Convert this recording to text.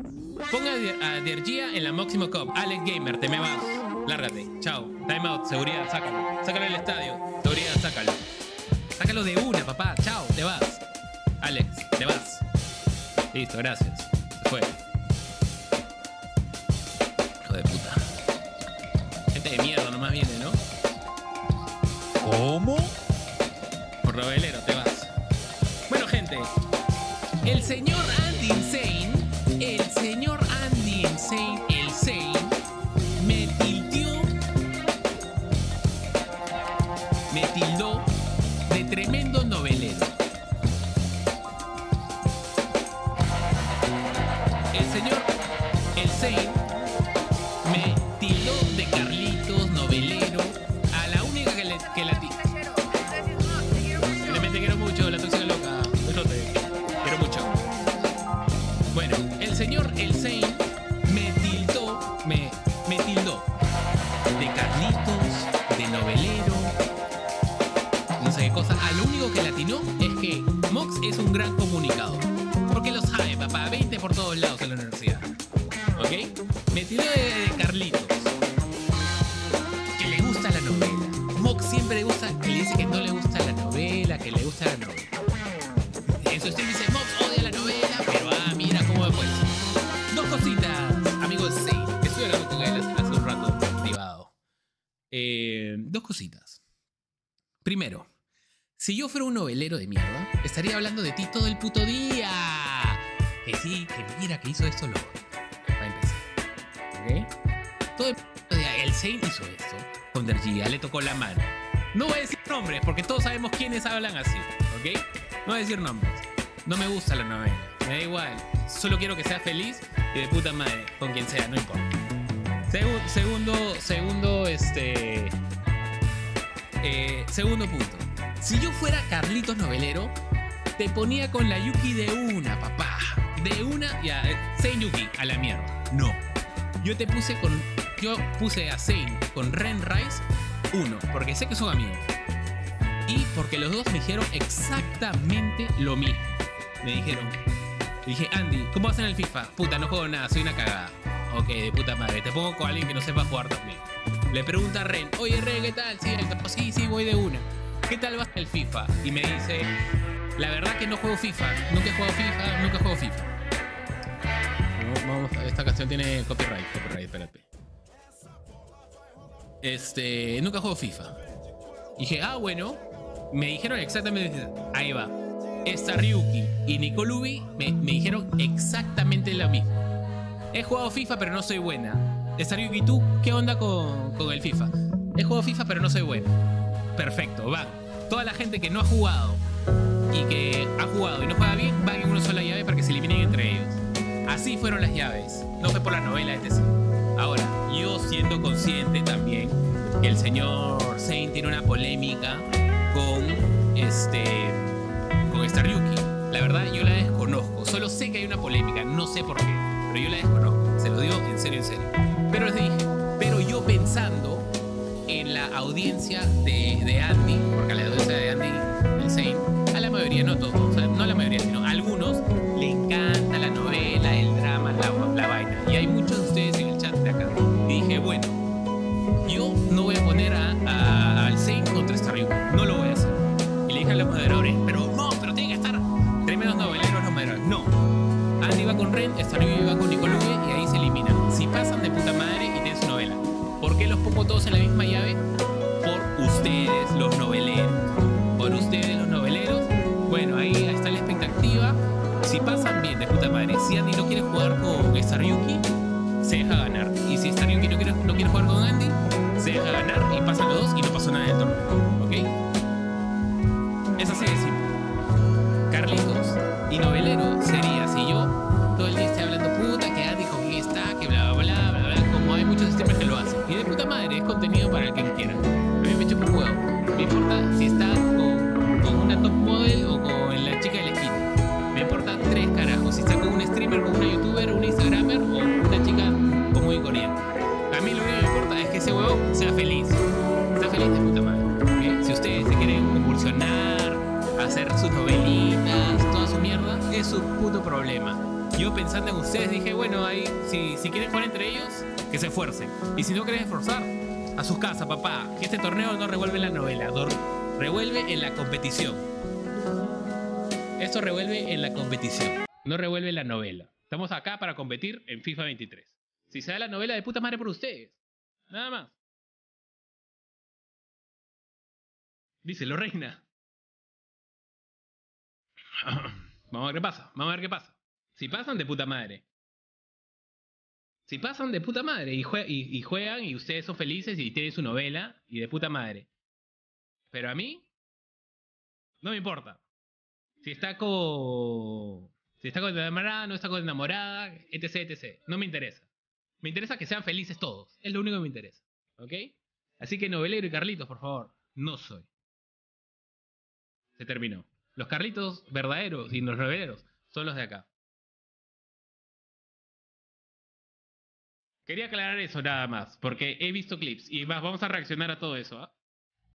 Ponga a Dergia en la Máximo Cup. Alex Gamer, te me vas. Lárgate. Chao. Time out. Seguridad, sácalo. Sácalo del estadio. Seguridad, sácalo. Sácalo de una, papá. Chao, te vas. Alex, te vas. Listo, gracias. Se fue. Hijo de puta. Gente de mierda nomás viene, ¿no? ¿Cómo? Por novelero, te vas. Bueno, gente. El señor Andy Insane, el Sane, me tildó de tremendo novelero. El señor, el Sane, me tildó de Carlitos, novelero, a la única que la te quiero mucho, la tóxica loca. Besote. Quiero mucho. Bueno, el señor El Sane me tildó de Carlitos, de novelero, no sé qué cosa. A lo único que le atinó es que Mox es un gran comunicador. Porque lo sabe, papá. 20 por todos lados en la universidad. ¿Ok? Me tildó de Carlitos, que le gusta la novela. Mox siempre le dice que no le gusta la novela, que le gusta la novela. En su estilo dice, Mox odia la novela, pero mira cómo me fue. Dos cositas, amigo Zane, que estoy hablando con él hace un rato privado. Dos cositas. Primero, si yo fuera un novelero de mierda, estaría hablando de ti todo el puto día. Que sí, que mira, que hizo esto, lo otro. Para empezar. ¿Ok? Todo el puto día, el Zane hizo esto. Con Dergia, le tocó la mano. No voy a decir nombres, porque todos sabemos quiénes hablan así. ¿Ok? No voy a decir nombres. No me gusta la novela. Me da igual. Solo quiero que sea feliz y de puta madre. Con quien sea, no importa. Segundo punto. Si yo fuera Carlitos Novelero, te ponía con la Yuki de una, papá. De una, ya, Zane Yuki, a la mierda. No. Yo puse a Zane con Ren Rice 1, porque sé que son amigos. Y porque los dos me dijeron exactamente lo mismo. Me dijeron, dije, Andy, ¿cómo vas en el FIFA? Puta, no juego nada, soy una cagada. Ok, de puta madre, te pongo con alguien que no sepa jugar también. Le pregunta a Ren, oye Ren, ¿qué tal? Sí, voy de una. ¿Qué tal vas en el FIFA? Y me dice, la verdad que no juego FIFA. Nunca he jugado FIFA. Vamos, esta canción tiene copyright, espérate. Nunca juego FIFA. Dije, bueno. Me dijeron exactamente, ahí va. Esta Ryuki y Nicolubi me dijeron exactamente lo mismo. He jugado FIFA, pero no soy buena. Esta Ryuki, ¿tú qué onda con el FIFA? He jugado FIFA, pero no soy buena. Perfecto, va. Toda la gente que no ha jugado y que ha jugado y no juega bien, van en una sola llave para que se eliminen entre ellos. Así fueron las llaves. No fue por la novela, etc. Ahora, yo siendo consciente también que el señor Zane tiene una polémica con esta Ryuki. La verdad, yo la desconozco. Solo sé que hay una polémica, no sé por qué, pero yo la desconozco. Se lo digo en serio. Pero les dije, pero yo pensando en la audiencia de Andy, porque a la audiencia de Andy, el Zane, a la mayoría, no todos, o sea, no a la mayoría, sino a algunos, le encanta la novela, el drama, la vaina. Y hay muchos de ustedes en el chat de acá. Y dije, bueno, yo no voy a poner al Zane contra esta Ryuki. No lo voy a hacer. Y le dije a los moderadores, pero tienen que estar tremendos noveleros los moderadores. No. Andy va con Ren, esta Ryuki va con Nicolubi y ahí se eliminan. Si pasan de puta madre y tienen su novela. ¿Por qué los pongo todos en la misma llave? Por ustedes, los noveleros. Por ustedes, los noveleros. Bueno, ahí está la expectativa. Si pasan bien de puta madre. Si Andy no quiere jugar con esta Ryuki, se deja ganar. Y si esta Ryuki no quiere jugar con Andy, se deja ganar y pasan los dos y no pasó nada del torneo. ¿Ok? Es así de simple. Carlitos y novelero sería si yo todo el día esté hablando puta, que Andy con quién está, que bla bla bla, como hay muchos streamers que lo hacen. Y de puta madre, es contenido para el que quiera. A mí me chupa un huevo. Me importa si está con una top model o con la chica de la esquina. Me importa 3 carajos. Si está con un streamer, con una youtuber, un instagramer o una chica común y pensando en ustedes, dije, bueno, ahí, si quieren jugar entre ellos, que se esfuercen. Y si no quieren esforzar, a sus casas, papá. Que este torneo no revuelve en la novela, revuelve en la competición. Esto revuelve en la competición, no revuelve en la novela. Estamos acá para competir en FIFA 23. Si se da la novela, de puta madre por ustedes. Nada más. Díselo, reina. Vamos a ver qué pasa, vamos a ver qué pasa. Si pasan, de puta madre. Si pasan, de puta madre. Y juegan y ustedes son felices y tienen su novela y de puta madre. Pero a mí, no me importa. Si está con... Si está con enamorada, no está con enamorada, etc, etc. No me interesa. Me interesa que sean felices todos. Es lo único que me interesa. ¿Ok? Así que novelero y Carlitos, por favor, no soy. Se terminó. Los Carlitos verdaderos y los noveleros son los de acá. Quería aclarar eso nada más, porque he visto clips y más vamos a reaccionar a todo eso. ¿Ah?